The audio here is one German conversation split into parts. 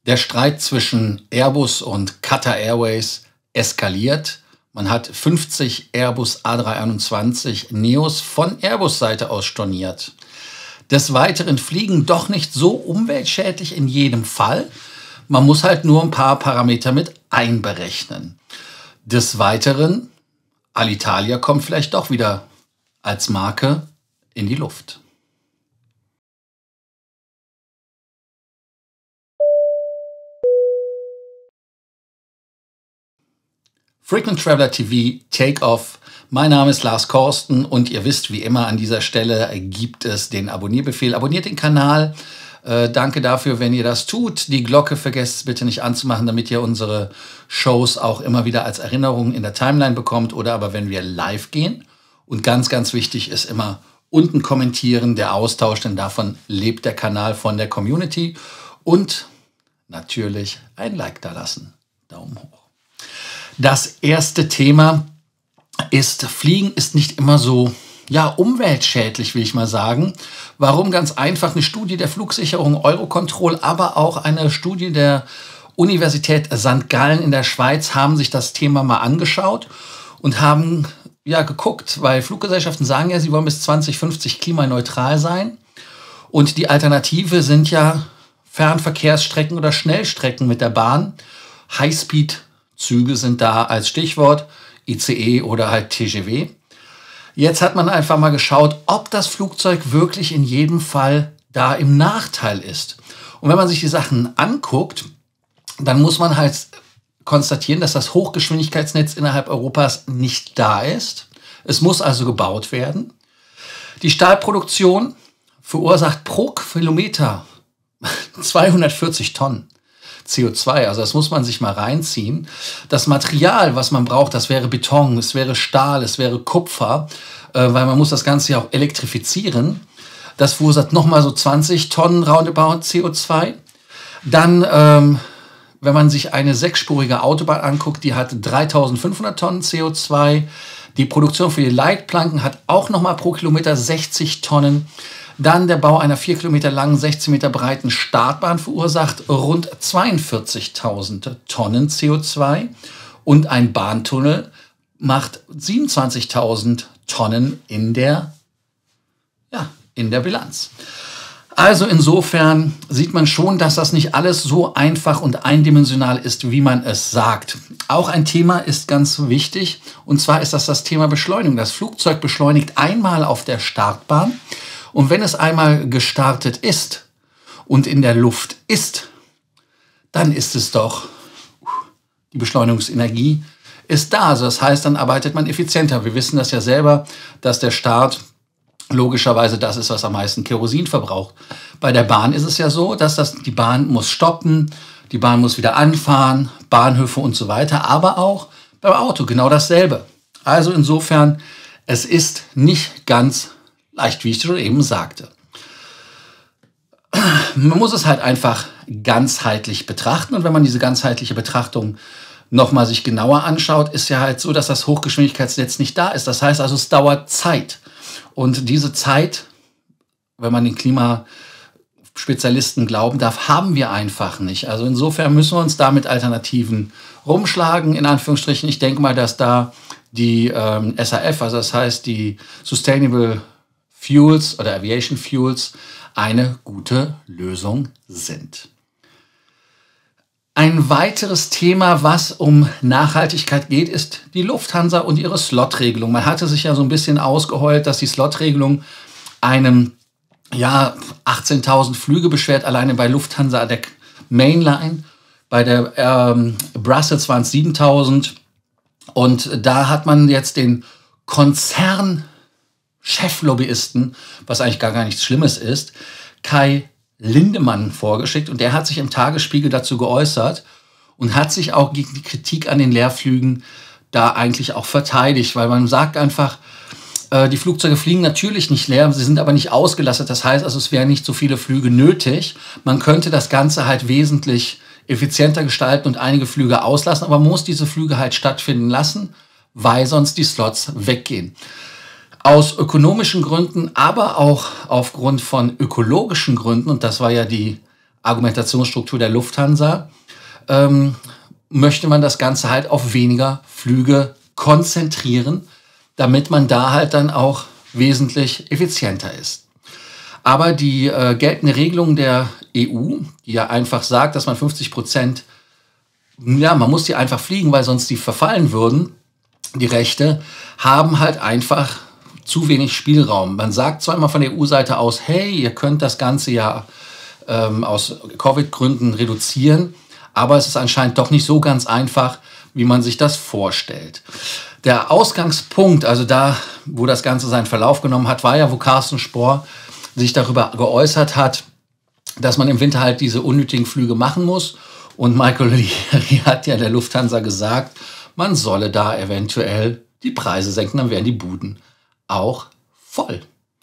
Der Streit zwischen Airbus und Qatar Airways eskaliert. Man hat 50 Airbus A321 Neos von Airbus-Seite aus storniert. Des Weiteren fliegen doch nicht so umweltschädlich in jedem Fall. Man muss halt nur ein paar Parameter mit einberechnen. Des Weiteren, Alitalia kommt vielleicht doch wieder als Marke in die Luft. Frequent Traveler TV, Take-Off. Mein Name ist Lars Korsten und ihr wisst, wie immer an dieser Stelle gibt es den Abonnierbefehl. Abonniert den Kanal. Danke dafür, wenn ihr das tut. Die Glocke vergesst bitte nicht anzumachen, damit ihr unsere Shows auch immer wieder als Erinnerung in der Timeline bekommt oder aber wenn wir live gehen. Und ganz, ganz wichtig ist immer unten kommentieren, der Austausch, denn davon lebt der Kanal von der Community. Und natürlich ein Like da lassen. Daumen hoch. Das erste Thema ist, Fliegen ist nicht immer so umweltschädlich, will ich mal sagen. Warum? Ganz einfach, eine Studie der Flugsicherung Eurocontrol, aber auch eine Studie der Universität St. Gallen in der Schweiz haben sich das Thema mal angeschaut und haben geguckt, weil Fluggesellschaften sagen ja, sie wollen bis 2050 klimaneutral sein. Und die Alternative sind ja Fernverkehrsstrecken oder Schnellstrecken mit der Bahn. Highspeed-Züge sind da als Stichwort, ICE oder halt TGV. Jetzt hat man einfach mal geschaut, ob das Flugzeug wirklich in jedem Fall da im Nachteil ist. Und wenn man sich die Sachen anguckt, dann muss man halt konstatieren, dass das Hochgeschwindigkeitsnetz innerhalb Europas nicht da ist. Es muss also gebaut werden. Die Stahlproduktion verursacht pro Kilometer 240 Tonnen CO2, also das muss man sich mal reinziehen. Das Material, was man braucht, das wäre Beton, es wäre Stahl, es wäre Kupfer, weil man muss das Ganze ja auch elektrifizieren. Das verursacht nochmal so 20 Tonnen roundabout CO2. Dann, wenn man sich eine sechsspurige Autobahn anguckt, die hat 3500 Tonnen CO2. Die Produktion für die Leitplanken hat auch nochmal pro Kilometer 60 Tonnen. Dann der Bau einer 4 Kilometer langen, 16 Meter breiten Startbahn verursacht rund 42.000 Tonnen CO2 und ein Bahntunnel macht 27.000 Tonnen in der Bilanz. Also insofern sieht man schon, dass das nicht alles so einfach und eindimensional ist, wie man es sagt. Auch ein Thema ist ganz wichtig und zwar ist das Thema Beschleunigung. Das Flugzeug beschleunigt einmal auf der Startbahn. Und wenn es einmal gestartet ist und in der Luft ist, dann ist es doch, die Beschleunigungsenergie ist da. Also das heißt, dann arbeitet man effizienter. Wir wissen das ja selber, dass der Start logischerweise das ist, was am meisten Kerosin verbraucht. Bei der Bahn ist es ja so, dass die Bahn muss stoppen, die Bahn muss wieder anfahren, Bahnhöfe und so weiter, aber auch beim Auto genau dasselbe. Also insofern, es ist nicht ganz leicht, wie ich schon eben sagte. Man muss es halt einfach ganzheitlich betrachten. Und wenn man diese ganzheitliche Betrachtung nochmal sich genauer anschaut, ist ja halt so, dass das Hochgeschwindigkeitsnetz nicht da ist. Das heißt also, es dauert Zeit. Und diese Zeit, wenn man den Klimaspezialisten glauben darf, haben wir einfach nicht. Also insofern müssen wir uns da mit Alternativen rumschlagen, in Anführungsstrichen. Ich denke mal, dass da die SAF, also das heißt die Sustainable Fuels oder Aviation Fuels, eine gute Lösung sind. Ein weiteres Thema, was um Nachhaltigkeit geht, ist die Lufthansa und ihre Slot-Regelung. Man hatte sich ja so ein bisschen ausgeheult, dass die Slot-Regelung einem 18.000 Flüge beschwert, alleine bei Lufthansa der Mainline. Bei der Brussels waren es 7.000. Und da hat man jetzt den Cheflobbyisten, was eigentlich gar nichts Schlimmes ist, Kai Lindemann vorgeschickt. Und der hat sich im Tagesspiegel dazu geäußert und hat sich auch gegen die Kritik an den Leerflügen da eigentlich auch verteidigt. Weil man sagt einfach, die Flugzeuge fliegen natürlich nicht leer, sie sind aber nicht ausgelastet. Das heißt also, es wären nicht so viele Flüge nötig. Man könnte das Ganze halt wesentlich effizienter gestalten und einige Flüge auslassen. Aber man muss diese Flüge halt stattfinden lassen, weil sonst die Slots weggehen. Aus ökonomischen Gründen, aber auch aufgrund von ökologischen Gründen, und das war ja die Argumentationsstruktur der Lufthansa, möchte man das Ganze halt auf weniger Flüge konzentrieren, damit man da halt dann auch wesentlich effizienter ist. Aber die geltende Regelung der EU, die ja einfach sagt, dass man 50%, ja, man muss die einfach fliegen, weil sonst die verfallen würden, die Rechte, haben halt einfach zu wenig Spielraum. Man sagt zwar immer von der EU-Seite aus, hey, ihr könnt das Ganze ja aus Covid-Gründen reduzieren, aber es ist anscheinend doch nicht so ganz einfach, wie man sich das vorstellt. Der Ausgangspunkt, also da, wo das Ganze seinen Verlauf genommen hat, war ja, wo Carsten Spohr sich darüber geäußert hat, dass man im Winter halt diese unnötigen Flüge machen muss. Und Michael O'Leary hat ja der Lufthansa gesagt, man solle da eventuell die Preise senken, dann wären die Buden auch voll.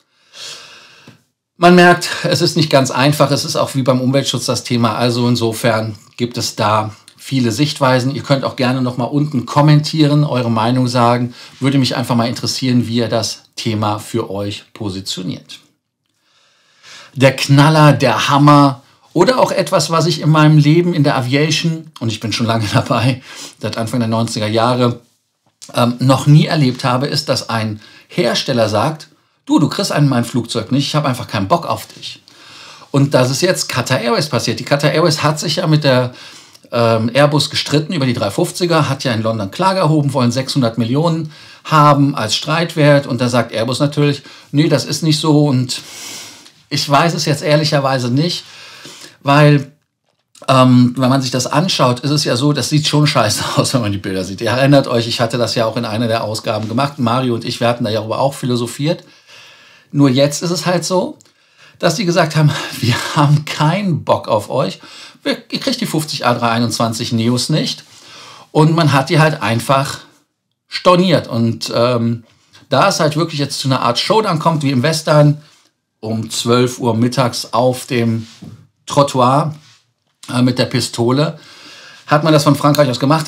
Man merkt, es ist nicht ganz einfach, es ist auch wie beim Umweltschutz das Thema, also insofern gibt es da viele Sichtweisen. Ihr könnt auch gerne noch mal unten kommentieren, eure Meinung sagen. Würde mich einfach mal interessieren, wie ihr das Thema für euch positioniert. Der Knaller, der Hammer oder auch etwas, was ich in meinem Leben in der Aviation, und ich bin schon lange dabei, seit Anfang der 90er Jahre, noch nie erlebt habe, ist, dass ein Hersteller sagt, du kriegst mein Flugzeug nicht, ich habe einfach keinen Bock auf dich. Und das ist jetzt Qatar Airways passiert. Die Qatar Airways hat sich ja mit der Airbus gestritten über die 350er, hat ja in London Klage erhoben, wollen 600 Millionen haben als Streitwert. Und da sagt Airbus natürlich, nee, das ist nicht so. Und ich weiß es jetzt ehrlicherweise nicht, weil wenn man sich das anschaut, ist es ja so, das sieht schon scheiße aus, wenn man die Bilder sieht. Ihr erinnert euch, ich hatte das ja auch in einer der Ausgaben gemacht. Mario und ich, wir hatten da ja darüber auch philosophiert. Nur jetzt ist es halt so, dass die gesagt haben, wir haben keinen Bock auf euch. Ihr kriegt die 50 A321 Neos nicht. Und man hat die halt einfach storniert. Und da es halt wirklich jetzt zu einer Art Showdown kommt, wie im Western, um 12 Uhr mittags auf dem Trottoir mit der Pistole, hat man das von Frankreich aus gemacht.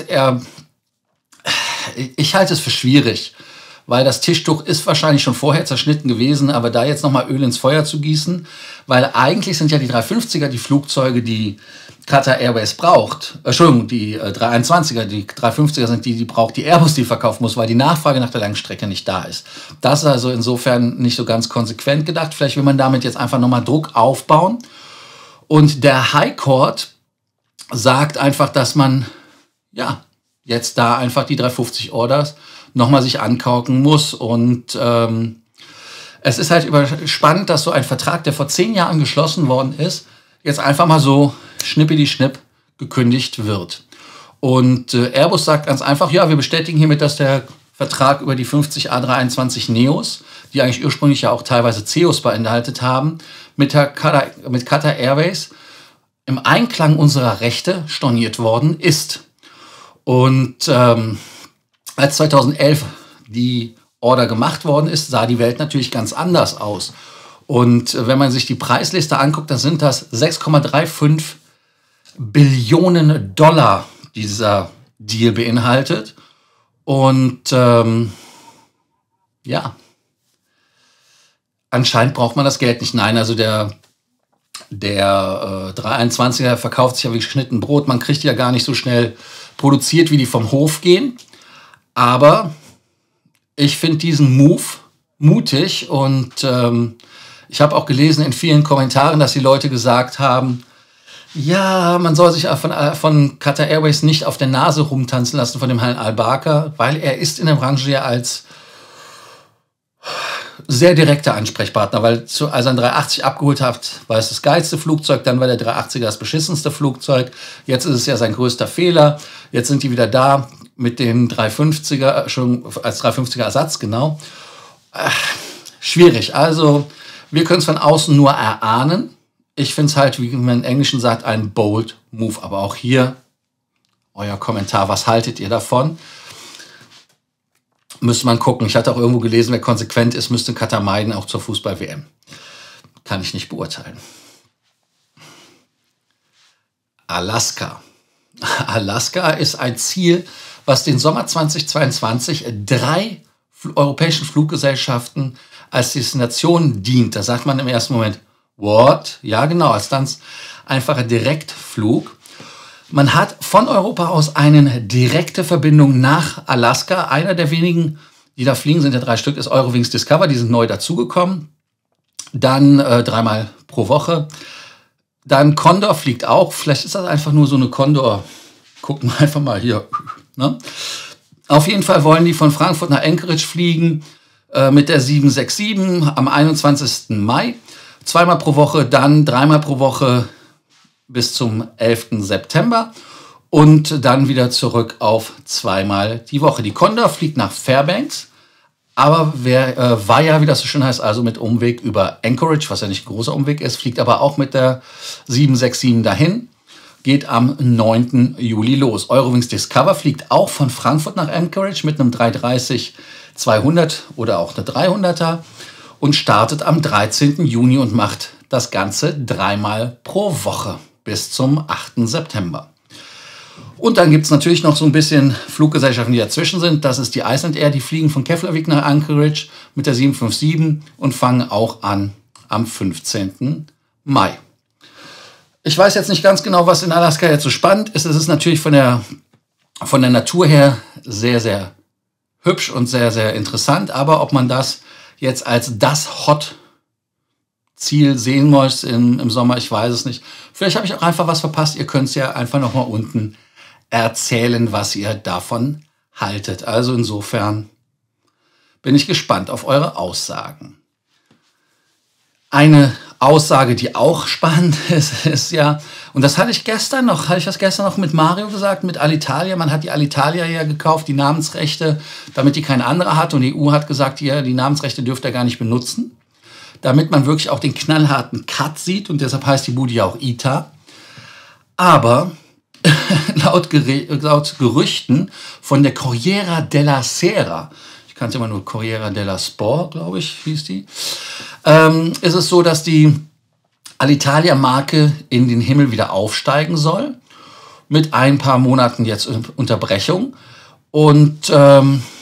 Ich halte es für schwierig, weil das Tischtuch ist wahrscheinlich schon vorher zerschnitten gewesen, aber da jetzt nochmal Öl ins Feuer zu gießen, weil eigentlich sind ja die 350er die Flugzeuge, die Qatar Airways braucht. Entschuldigung, die 321er, die 350er sind die braucht die Airbus, die verkaufen muss, weil die Nachfrage nach der Langstrecke nicht da ist. Das ist also insofern nicht so ganz konsequent gedacht. Vielleicht will man damit jetzt einfach nochmal Druck aufbauen. Und der High Court sagt einfach, dass man ja jetzt da einfach die 350 Orders nochmal sich ankauken muss. Und es ist halt spannend, dass so ein Vertrag, der vor 10 Jahren geschlossen worden ist, jetzt einfach mal so schnippidi-schnipp gekündigt wird. Und Airbus sagt ganz einfach, ja, wir bestätigen hiermit, dass der Vertrag über die 50 A321 Neos, die eigentlich ursprünglich ja auch teilweise CEOs beinhaltet haben, mit Qatar Airways im Einklang unserer Rechte storniert worden ist. Und als 2011 die Order gemacht worden ist, sah die Welt natürlich ganz anders aus. Und wenn man sich die Preisliste anguckt, dann sind das 6,35 Billionen Dollar dieser Deal beinhaltet. Und ja, anscheinend braucht man das Geld nicht. Nein, also der 321er verkauft sich ja wie geschnitten Brot. Man kriegt die ja gar nicht so schnell produziert, wie die vom Hof gehen. Aber ich finde diesen Move mutig und ich habe auch gelesen in vielen Kommentaren, dass die Leute gesagt haben, ja, man soll sich von Qatar Airways nicht auf der Nase rumtanzen lassen von dem Herrn Al-Bakr, weil er ist in der Branche ja als sehr direkter Ansprechpartner, weil als er ein 380 abgeholt hat, war es das geilste Flugzeug, dann war der 380er das beschissenste Flugzeug, jetzt ist es ja sein größter Fehler, jetzt sind die wieder da mit den 350er, schon als 350er Ersatz, genau. Schwierig, also wir können es von außen nur erahnen. Ich finde es halt, wie man im Englischen sagt, ein bold move, aber auch hier euer Kommentar, was haltet ihr davon? Müsste man gucken. Ich hatte auch irgendwo gelesen, wer konsequent ist, müsste Katar meiden, auch zur Fußball-WM. Kann ich nicht beurteilen. Alaska. Alaska ist ein Ziel, was den Sommer 2022 3 europäischen Fluggesellschaften als Destination dient. Da sagt man im ersten Moment, what? Ja, genau, als dann einfacher Direktflug. Man hat von Europa aus eine direkte Verbindung nach Alaska. Einer der wenigen, die da fliegen, sind ja 3 Stück, ist Eurowings Discover. Die sind neu dazugekommen. Dann 3-mal pro Woche. Dann Condor fliegt auch. Vielleicht ist das einfach nur so eine Condor. Gucken wir einfach mal hier. Ne? Auf jeden Fall wollen die von Frankfurt nach Anchorage fliegen mit der 767 am 21. Mai. 2-mal pro Woche, dann 3-mal pro Woche bis zum 11. September. Und dann wieder zurück auf 2-mal die Woche. Die Condor fliegt nach Fairbanks. Aber via, wie das so schön heißt, also mit Umweg über Anchorage, was ja nicht ein großer Umweg ist, fliegt aber auch mit der 767 dahin, geht am 9. Juli los. Eurowings Discover fliegt auch von Frankfurt nach Anchorage mit einem 330-200 oder auch eine 300er und startet am 13. Juni und macht das Ganze 3-mal pro Woche bis zum 8. September. Und dann gibt es natürlich noch so ein bisschen Fluggesellschaften, die dazwischen sind. Das ist die Iceland Air, die fliegen von Keflavik nach Anchorage mit der 757 und fangen auch an am 15. Mai. Ich weiß jetzt nicht ganz genau, was in Alaska jetzt so spannend ist. Es ist natürlich von der Natur her sehr, sehr hübsch und sehr, sehr interessant. Aber ob man das jetzt als das Hot-Ziel sehen muss im Sommer, ich weiß es nicht. Vielleicht habe ich auch einfach was verpasst. Ihr könnt es ja einfach noch mal unten erzählen, was ihr davon haltet. Also insofern bin ich gespannt auf eure Aussagen. Eine Aussage, die auch spannend ist ja, und das hatte ich gestern noch mit Mario gesagt, mit Alitalia. Man hat die Alitalia ja gekauft, die Namensrechte, damit die kein anderer hat. Und die EU hat gesagt, ja, die Namensrechte dürft ihr gar nicht benutzen, damit man wirklich auch den knallharten Cut sieht. Und deshalb heißt die Bude ja auch ITA. Aber laut Gerüchten von der Corriere della Sera, ich kannte immer nur Corriere della Sport, glaube ich, hieß die, ist es so, dass die Alitalia-Marke in den Himmel wieder aufsteigen soll, mit ein paar Monaten jetzt Unterbrechung. Und ja,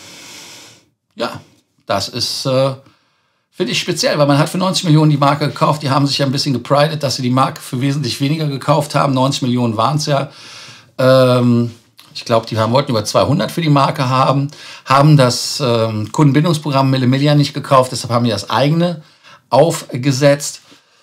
das ist, finde ich speziell, weil man hat für 90 Millionen die Marke gekauft. Die haben sich ja ein bisschen gepridet, dass sie die Marke für wesentlich weniger gekauft haben. 90 Millionen waren es ja. Ich glaube, die wollten über 200 für die Marke haben das Kundenbindungsprogramm Mille Miglia nicht gekauft, deshalb haben die das eigene aufgesetzt.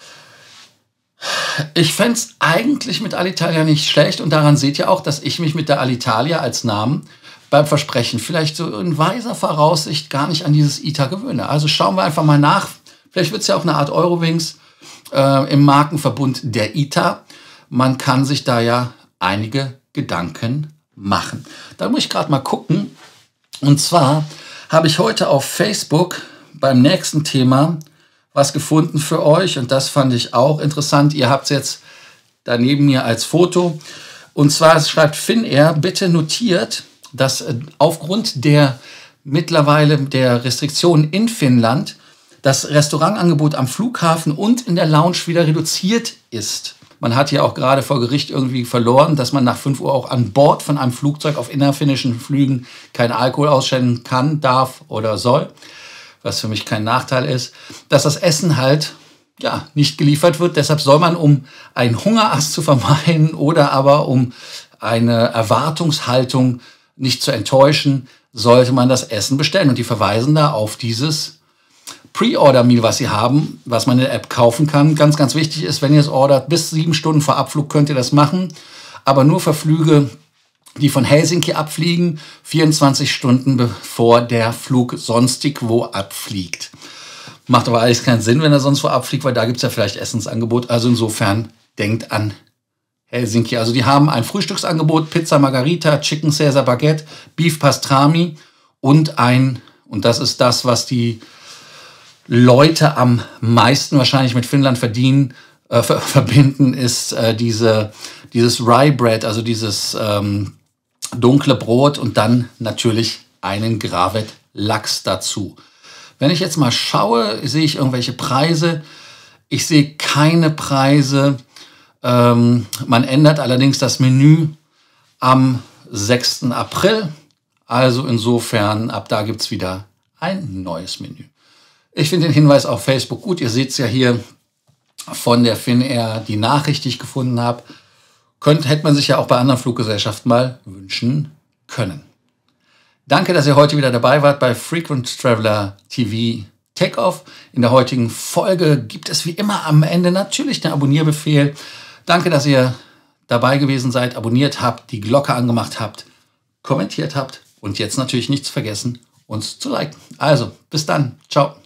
Ich fände es eigentlich mit Alitalia nicht schlecht und daran seht ihr auch, dass ich mich mit der Alitalia als Namen beim Versprechen vielleicht so in weiser Voraussicht gar nicht an dieses ITA gewöhne. Also schauen wir einfach mal nach. Vielleicht wird es ja auch eine Art Eurowings im Markenverbund der ITA. Man kann sich da ja einige Gedanken machen. Da muss ich gerade mal gucken. Und zwar habe ich heute auf Facebook beim nächsten Thema was gefunden für euch. Und das fand ich auch interessant. Ihr habt es jetzt daneben mir als Foto. Und zwar schreibt Finnair, bitte notiert, dass aufgrund der mittlerweile der Restriktionen in Finnland das Restaurantangebot am Flughafen und in der Lounge wieder reduziert ist. Man hat ja auch gerade vor Gericht irgendwie verloren, dass man nach 5 Uhr auch an Bord von einem Flugzeug auf innerfinnischen Flügen keinen Alkohol ausschenken kann, darf oder soll, was für mich kein Nachteil ist, dass das Essen halt ja nicht geliefert wird. Deshalb soll man, um einen Hungerass zu vermeiden oder aber um eine Erwartungshaltung nicht zu enttäuschen, sollte man das Essen bestellen. Und die verweisen da auf dieses Pre-Order-Meal, was sie haben, was man in der App kaufen kann. Ganz, ganz wichtig ist, wenn ihr es ordert, bis 7 Stunden vor Abflug könnt ihr das machen. Aber nur für Flüge, die von Helsinki abfliegen, 24 Stunden bevor der Flug sonstig wo abfliegt. Macht aber alles keinen Sinn, wenn er sonst wo abfliegt, weil da gibt es ja vielleicht Essensangebot. Also insofern denkt an Helsinki. Also die haben ein Frühstücksangebot, Pizza Margarita, Chicken Caesar Baguette, Beef Pastrami und das ist das, was die Leute am meisten wahrscheinlich mit Finnland verbinden, ist dieses Rye Bread, also dieses dunkle Brot und dann natürlich einen Gravet Lachs dazu. Wenn ich jetzt mal schaue, sehe ich irgendwelche Preise. Ich sehe keine Preise. Man ändert allerdings das Menü am 6. April. Also insofern, ab da gibt es wieder ein neues Menü. Ich finde den Hinweis auf Facebook gut. Ihr seht es ja hier von der Finnair die Nachricht, die ich gefunden habe. Hätte man sich ja auch bei anderen Fluggesellschaften mal wünschen können. Danke, dass ihr heute wieder dabei wart bei Frequent Traveler TV Takeoff. In der heutigen Folge gibt es wie immer am Ende natürlich den Abonnierbefehl. Danke, dass ihr dabei gewesen seid, abonniert habt, die Glocke angemacht habt, kommentiert habt und jetzt natürlich nichts vergessen, uns zu liken. Also, bis dann. Ciao.